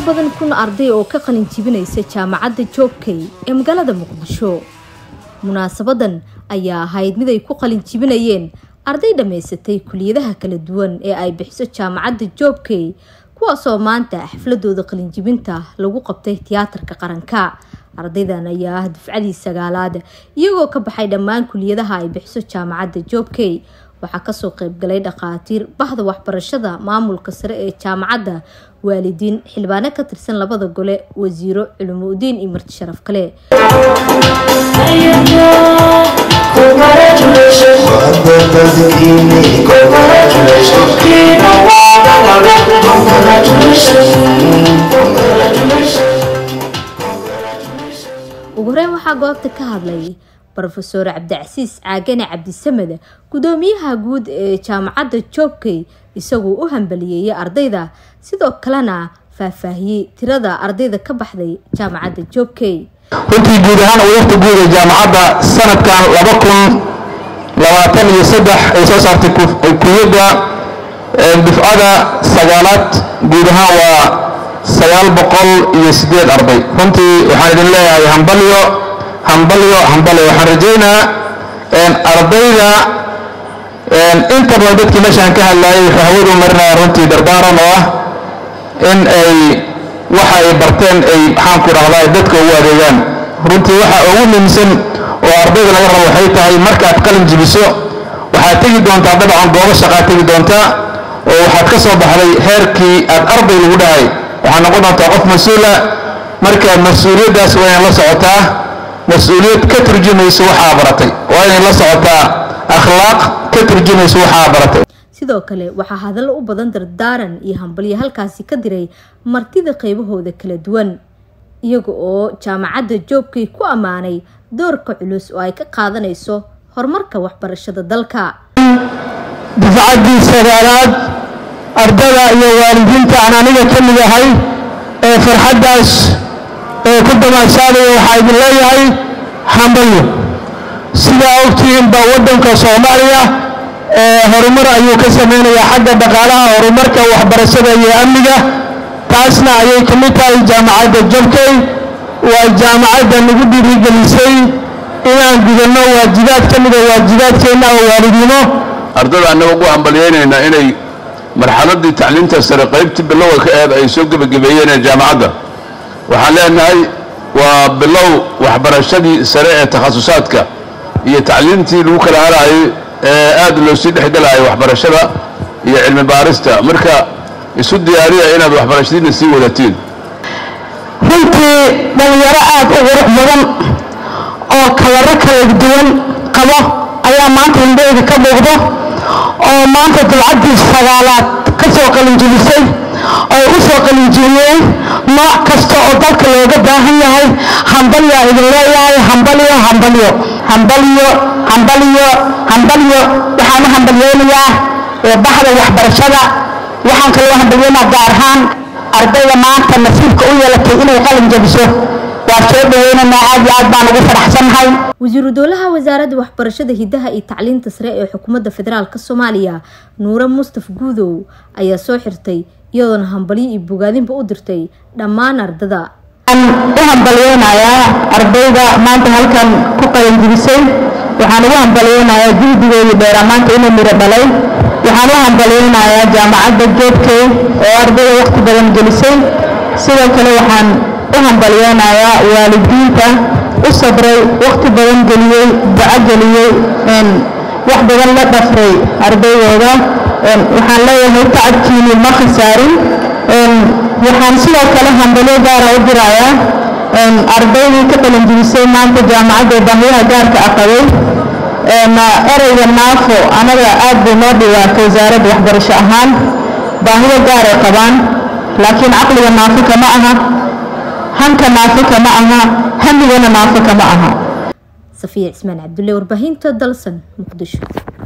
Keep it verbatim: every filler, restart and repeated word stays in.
badan kun arday oo ka qalin jibinaysa jaamacadda Joobkay ee magaalada Muqdisho. Munaasabadan ayaa ahayd mid ay ku qalin jibinayeen arday dhameysatay kulliyadaha kala duwan ee ay bixiso jaamacadda Joobkay, kuwaas oo maanta xafladooda qalin jibinta lagu qabtay tiyaatarka qaranka. Ardaydan ayaa ah dufcadii sagaalaad iyagoo ka baxay dhammaan kulliyadaha ay bixiso jaamacadda Joobkay. waxaa ka soo qayb galay dhaqaatiir, bahda waxbarashada, maamulka sare ee jaamacadda, waalidiin, xilbaano ka tirsan labada gole, wasiiro, culuumudiin iyo marti sharaf kale. ugu horeyn waxaa goobta ka hadlay Professor Cabdicasiis Caagane Cabdisamed, gudoomiyaha guud ee jaamacadda Joobkay, isagoo u hambaliyay ardayda sidoo kalena faahfaahiyay tirada ardayda ka baxday jaamacadda Joobkay. runtii guud ahaan waqti guud ee jaamacadda sanadkan laba kun labaatan iyo saddex ay soo saartay kulliyadda dufcada sagaalaad guud ahaan waa sagaal boqol iyo sideed arday. runtii waxaan idin leeyahay hambalyo hambalyo hambalyo waxaan rajaynaa in ardayda inta badan dadkii meeshaan ka hadlayay waxay hawadu marinayaan runtii dardaaran oo ah in ay waxa ay barteen ay maxaan ku dhahdaa dadka ugu adeegaan. runtii waxa ugu muhiimsan oo ardayda laga rabo waxay tahay markaad qalin jibiso waxaad tegi doontaa dabcan goobo shaqaad tegi doontaa oo waxaad ka soo baxday heerkii aad arday lagu dhahay waxaad noqon doontaa qof mas-uula. marka mas-uuliyaddaas waa inaad la socotaa, mas-uuliyad ka turjumayso waxaa baratay, waa inay la socotaa akhlaaq ka turjumayso waxaa baratay. sidoo kale waxaa hadallo u badan dardaaran iyo hambalyo halkaasi ka diray martida qaybahooda kala duwan, iyaga oo jaamacadda Joobkay ku ammaanay doorka culus oo ay ka qaadanayso horumarka waxbarashada dalka. dufcadii sagaalaad ardayda iyo waalidiinta aan aniga ka mid ahay ee farxaddaas ee ku damaashaadaya waxaa idin leeyahay hambalyo. sidaa ogtihiin baa waddanka Soomaaliya ee horumar ayuu ka sameynayaa xagga dhaqaalaha, horumarka waxbarashada iyo amniga. taasna ayay ka mid tahay jaamacadda Joobkay. waa jaamacadda nagu dhiirigelisay inaan gudano waajibaad ka mid ah waajibaadkeena oo waalidnimo. ardayda annaga ugu hambalyeynayna inay marxaladii tacliinta sare qaybtii bilowga ka aad ay soo gabagabeeyeen jaamacadda. waxaan leenahay waa bilow waxbarashadii sare ee takhasusaadka iyo tacliintii lagu kala haraayay ee aad loo sii dhexgalayo waxbarashada iyo cilmi baarista. marka isu diyaariya inaad waxbarashadiina sii wadatiin. runtii dhalinyaro aad u qurux badan oo kalaro kala duwan qabo ayaa maanta indhahayga ka muuqdo oo maanta dufcadii sagaalaad ka soo qalin jibisay oo u soo qalin jibiyey nooc kasta oo dalka looga baahan yahay. hambalyo idin leeyahay, hambalyo hambalyo hambalyo hambalyo hambalyo. waxaan u hambalyeynayaa bahda waxbarashada, waxaan kaloo hambalyeynaa gaar ahaan ardayda maanta nasiibka u yeelatay inay qalin jabiso. waa soo dhaweynaynaa, aad iyo aad baan ugu faraxsanahay. wasiiru dowlaha wasaaradda waxbarashada, hidaha iyo tacliinta sare ee xukuumadda federaalka Soomaaliya, Nuura Mustaf Guudow, ayaa soo xirtay iyadoona hambalyo iyo bogaadinba u dirtay dhammaan ardada. waxaan u hambalyeynayaa ardayda maanta halkan ku qalin jibisay. waxaan ugu hambalyeynayaa jildigoodii dheeraa maanta inuu miro dhalay. waxaan u hambalyeynayaa jaamacadda Joobkay oo ardayda waqti badan gelisay. sidoo kale waxaan u hambalyeynayaa waalidiinta u sabray, waqti badan geliyey, duco geliyey, wax badan la dhafray ardaydooda. waxaan leeyahay tacabkiini ma khasaarin. waxaan sidoo kale hambalyo gaara u dirayaa ardaydii ka qalin jibisay maanta jaamacadda baahiyaha gaarka ah qabay. ereyga naafo anaga aad buu noo dhibaatay wasaaradda waxbarasho ahaan. baahiyo gaar ay qabaan, laakiin caqliga naafo kama aha, hanka naafo kama aha, hamigana naafo kama aha. Safiya Ismaan Cabdulle, warbaahinta Dalsan, Muqdisho.